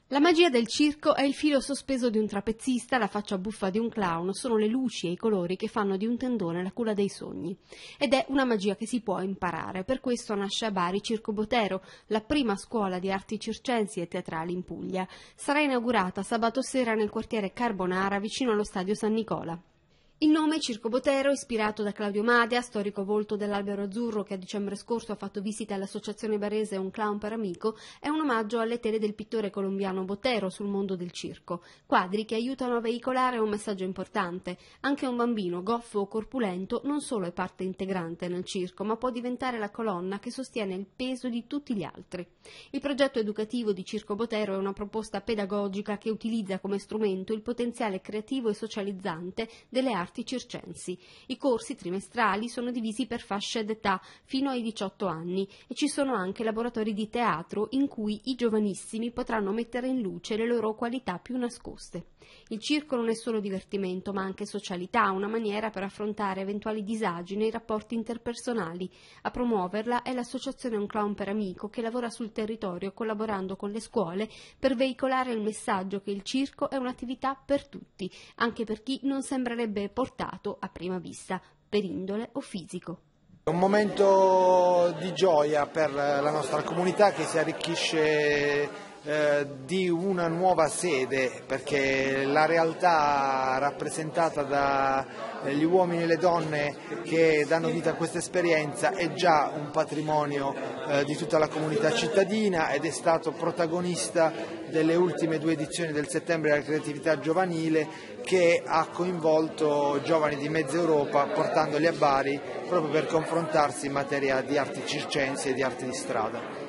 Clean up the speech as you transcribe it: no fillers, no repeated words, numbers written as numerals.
La magia del circo è il filo sospeso di un trapezzista, la faccia buffa di un clown, sono le luci e i colori che fanno di un tendone la culla dei sogni. Ed è una magia che si può imparare, per questo nasce a Bari Circo Botero, la prima scuola di arti circensi e teatrali in Puglia. Sarà inaugurata sabato sera nel quartiere Carbonara, vicino allo stadio San Nicola. Il nome Circo Botero, ispirato da Claudio Madea, storico volto dell'Albero Azzurro che a dicembre scorso ha fatto visita all'associazione barese Un Clown per Amico, è un omaggio alle tele del pittore colombiano Botero sul mondo del circo, quadri che aiutano a veicolare un messaggio importante. Anche un bambino goffo o corpulento non solo è parte integrante nel circo, ma può diventare la colonna che sostiene il peso di tutti gli altri. Il progetto educativo di Circo Botero è una proposta pedagogica che utilizza come strumento il potenziale creativo e socializzante delle arti circensi. I corsi trimestrali sono divisi per fasce d'età fino ai 18 anni e ci sono anche laboratori di teatro in cui i giovanissimi potranno mettere in luce le loro qualità più nascoste. Il circo non è solo divertimento, ma anche socialità, una maniera per affrontare eventuali disagi nei rapporti interpersonali. A promuoverla è l'associazione Un Clown per Amico, che lavora sul territorio collaborando con le scuole per veicolare il messaggio che il circo è un'attività per tutti, anche per chi non sembrerebbe portato a prima vista per indole o fisico. È un momento di gioia per la nostra comunità che si arricchisce di una nuova sede, perché la realtà rappresentata dagli uomini e le donne che danno vita a questa esperienza è già un patrimonio di tutta la comunità cittadina ed è stato protagonista delle ultime 2 edizioni del Settembre della Creatività Giovanile, che ha coinvolto giovani di mezza Europa portandoli a Bari proprio per confrontarsi in materia di arti circensi e di arti di strada.